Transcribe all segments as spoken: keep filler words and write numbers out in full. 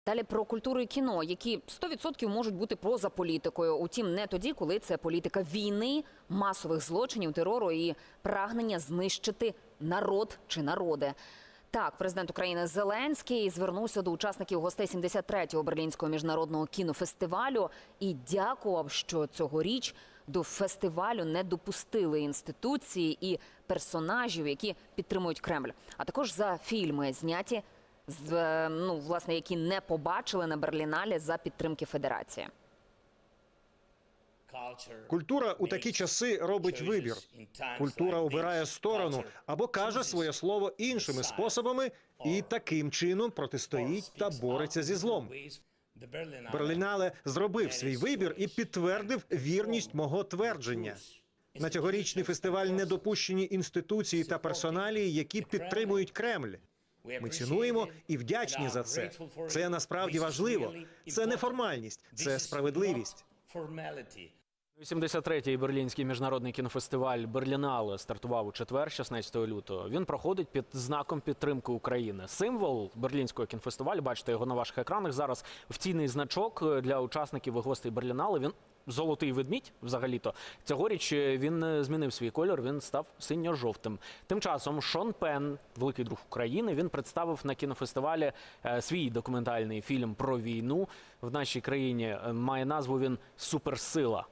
Далі про культуру і кіно, які сто відсотків можуть бути поза політикою. Утім, не тоді, коли це політика війни, масових злочинів, терору і прагнення знищити народ чи народи. Так, президент України Зеленський звернувся до учасників гостей сімдесят третього Берлінського міжнародного кінофестивалю і дякував, що цьогоріч до фестивалю не допустили інституції і персонажів, які підтримують Кремль. А також за фільми, зняті, з, ну, власне, які не побачили на Берліналі за підтримки Федерації. Культура у такі часи робить вибір. Культура обирає сторону або каже своє слово іншими способами і таким чином протистоїть та бореться зі злом. Берлінале зробив свій вибір і підтвердив вірність мого твердження. На цьогорічний фестиваль не допущені інституції та персоналії, які підтримують Кремль. Ми цінуємо і вдячні за це. Це насправді важливо. Це не формальність, це справедливість. сімдесят третій Берлінський міжнародний кінофестиваль «Берлінале» стартував у четвер, шістнадцятого лютого. Він проходить під знаком підтримки України. Символ Берлінського кінофестивалю, бачите його на ваших екранах зараз, офіційний значок для учасників і гостей «Берлінале». Він золотий ведмідь, взагалі-то. Цьогоріч він змінив свій колір, він став синьо-жовтим. Тим часом Шон Пенн, великий друг України, він представив на кінофестивалі свій документальний фільм про війну в нашій країні. Має назву він «Суперсила».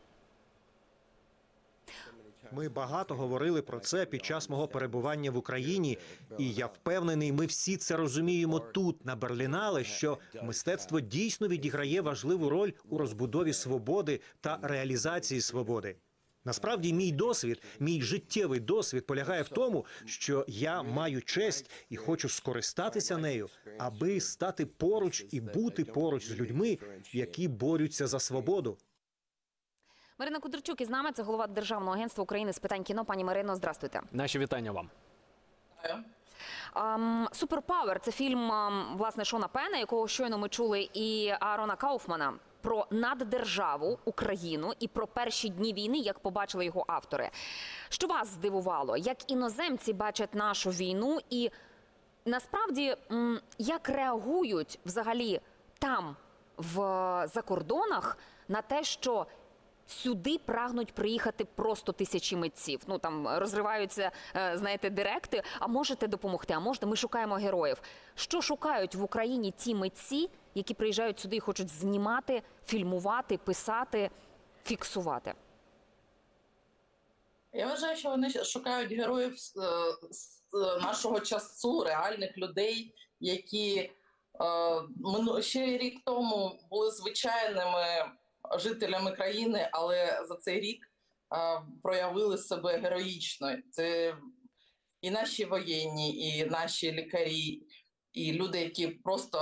Ми багато говорили про це під час мого перебування в Україні, і я впевнений, ми всі це розуміємо тут, на Берлінале, що мистецтво дійсно відіграє важливу роль у розбудові свободи та реалізації свободи. Насправді, мій досвід, мій життєвий досвід полягає в тому, що я маю честь і хочу скористатися нею, аби стати поруч і бути поруч з людьми, які борються за свободу. Марина Кудричук із нами, це голова Державного агентства України з питань кіно. Пані Марино, здрастуйте. Наші вітання вам. «Суперпавер» – це фільм, власне, Шона Пенна, якого щойно ми чули, і Аарона Кауфмана, про наддержаву, Україну і про перші дні війни, як побачили його автори. Що вас здивувало? Як іноземці бачать нашу війну і, насправді, як реагують взагалі там, в закордонах, на те, що сюди прагнуть приїхати просто тисячі митців. Ну, там розриваються, знаєте, директи. А можете допомогти? А можете? Ми шукаємо героїв. Що шукають в Україні ті митці, які приїжджають сюди і хочуть знімати, фільмувати, писати, фіксувати? Я вважаю, що вони шукають героїв з нашого часу, реальних людей, які ще рік тому були звичайними жителями країни, але за цей рік а, проявили себе героїчно. Це і наші воєнні, і наші лікарі, і люди, які просто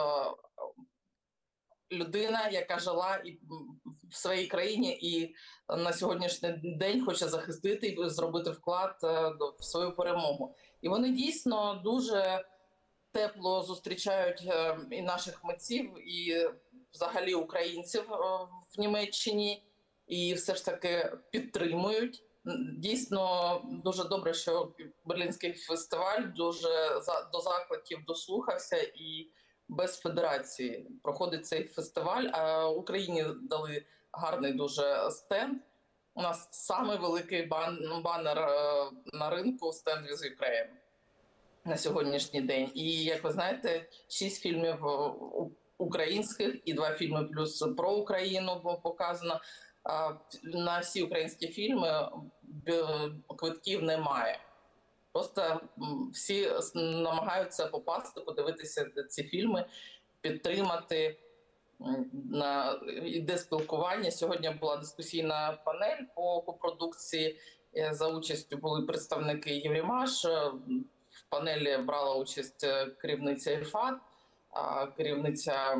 людина, яка жила і в своїй країні і на сьогоднішній день хоче захистити і зробити вклад в свою перемогу. І вони дійсно дуже тепло зустрічають і наших митців, і взагалі українців в Німеччині, і все ж таки підтримують. Дійсно, дуже добре, що Берлінський фестиваль дуже до закликів дослухався і без федерації проходить цей фестиваль. А Україні дали гарний дуже стенд. У нас самий великий бан банер на ринку «Stand with Ukraine» на сьогоднішній день. І, як ви знаєте, шість фільмів українських і два фільми плюс про Україну показано. На всі українські фільми квитків немає. Просто всі намагаються попасти, подивитися ці фільми, підтримати. Йде спілкування. Сьогодні була дискусійна панель по копродукції. За участю були представники Єврімаш. В панелі брала участь керівниця ІФАТ, керівниця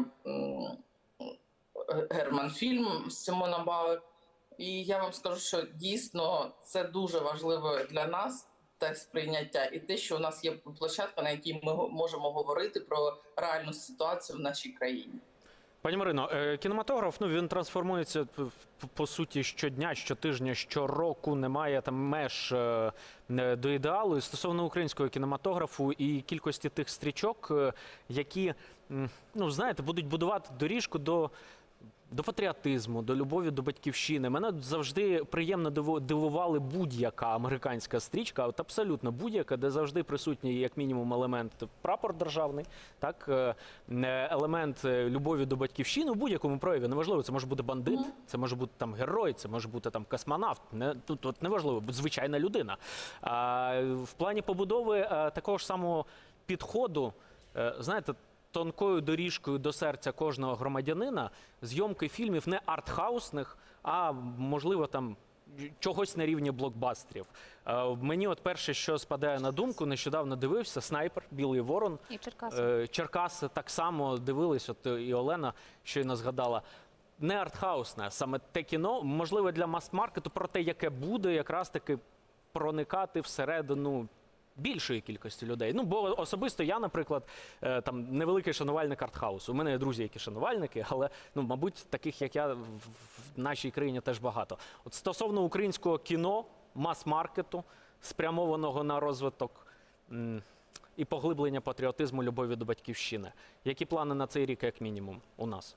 Германфільм Симона Бауер. І я вам скажу, що дійсно це дуже важливо для нас, те сприйняття, і те, що у нас є площадка, на якій ми можемо говорити про реальну ситуацію в нашій країні. Пані Марино, е, кінематограф, ну, він трансформується п- п- по суті щодня, щотижня, щороку, немає там меж е, е, до ідеалу. І стосовно українського кінематографу і кількості тих стрічок, е, які, м, ну, знаєте, будуть будувати доріжку до до патріотизму, до любові до батьківщини. Мене завжди приємно диво- дивували будь-яка американська стрічка, от абсолютно будь-яка, де завжди присутній як мінімум елемент прапор державний, так, е, е, елемент е, любові до батьківщини в будь-якому прояві. Неважливо, це може бути бандит, це може бути там герой, це може бути там космонавт. Не, тут, тут неважливо, звичайна людина. А, в плані побудови е, такого ж самого підходу, е, знаєте, тонкою доріжкою до серця кожного громадянина зйомки фільмів не артхаусних, а, можливо, там чогось на рівні блокбастерів. Е, Мені от перше, що спадає на думку, нещодавно дивився «Снайпер», «Білий ворон». І Черкаси. Е, Черкаси так само дивились, от і Олена щойно згадала. Не артхаусне, саме те кіно, можливо, для мас-маркету, про те, яке буде якраз таки проникати всередину більшої кількості людей. Ну, бо особисто я, наприклад, е, там невеликий шанувальник артхаусу. У мене є друзі, які шанувальники, але, ну, мабуть, таких, як я, в в нашій країні теж багато. От стосовно українського кіно, мас-маркету, спрямованого на розвиток м, і поглиблення патріотизму, любові до батьківщини. Які плани на цей рік, як мінімум, у нас?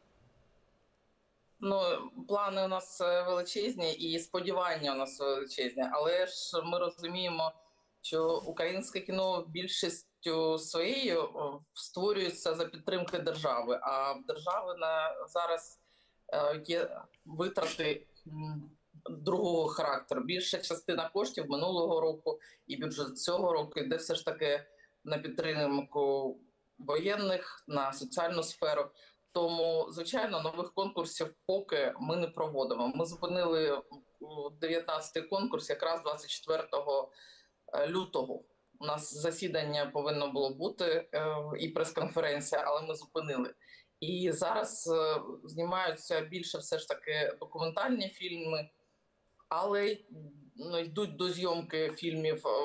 Ну, плани у нас е, величезні і сподівання у нас величезні, але ж ми розуміємо, що українське кіно більшістю своєю о, створюється за підтримки держави, а в держави на зараз е, є витрати м, другого характеру. Більша частина коштів минулого року і бюджет цього року йде все ж таки на підтримку воєнних, на соціальну сферу. Тому, звичайно, нових конкурсів поки ми не проводимо. Ми зупинили дев'ятнадцятий конкурс якраз двадцять четвертого лютого. У нас засідання повинно було бути е, і прес-конференція, але ми зупинили. І зараз е, знімаються більше все ж таки документальні фільми, але ну, йдуть до зйомки фільмів, е,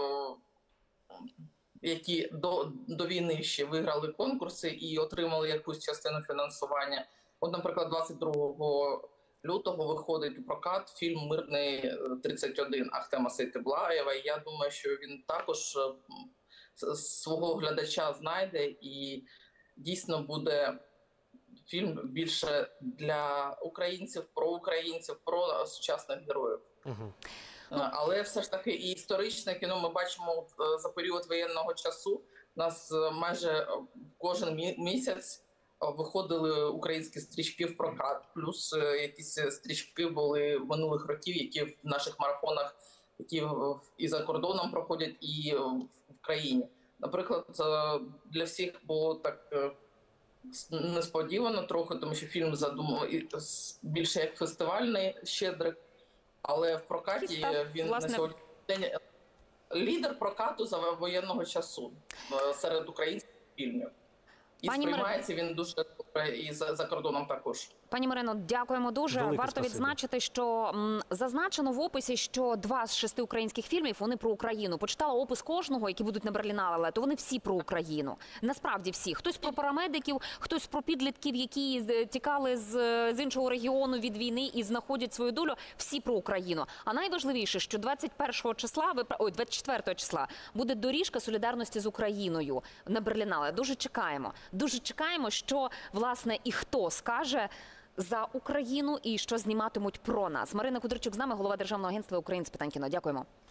які до, до війни ще виграли конкурси і отримали якусь частину фінансування. От, наприклад, двадцять другого лютого виходить у прокат фільм «Мирний тридцять один» Ахтема Сейтеблаєва. І я думаю, що він також свого глядача знайде і дійсно буде фільм більше для українців, про українців, про сучасних героїв. Угу. Але все ж таки і історичне кіно ми бачимо за період воєнного часу. У нас майже кожен місяць виходили українські стрічки в прокат, плюс якісь стрічки були минулих років, які в наших марафонах, які і за кордоном проходять, і в країні. Наприклад, для всіх було так несподівано трохи, тому що фільм задумав більше як фестивальний «Щедрик», але в прокаті став, він власне, на сьогодні день лідер прокату за воєнного часу серед українських фільмів. І Пані сприймається він дуже добре і за, за кордоном також. Пані Марино, дякуємо дуже. Велике Варто спасибі. відзначити, що м, зазначено в описі, що два з шести українських фільмів, вони про Україну. Почитала опис кожного, які будуть на Берлінале, то вони всі про Україну. Насправді всі. Хтось про парамедиків, хтось про підлітків, які з- тікали з, з іншого регіону від війни і знаходять свою долю. Всі про Україну. А найважливіше, що двадцять першого числа, ви пра- ой, двадцять четвертого числа буде доріжка солідарності з Україною на Берлінале. Дуже чекаємо. Дуже чекаємо, що, власне, і хто скаже за Україну і що зніматимуть про нас. Марина Кудричук з нами, голова Державного агентства України з питань кіно. Дякуємо.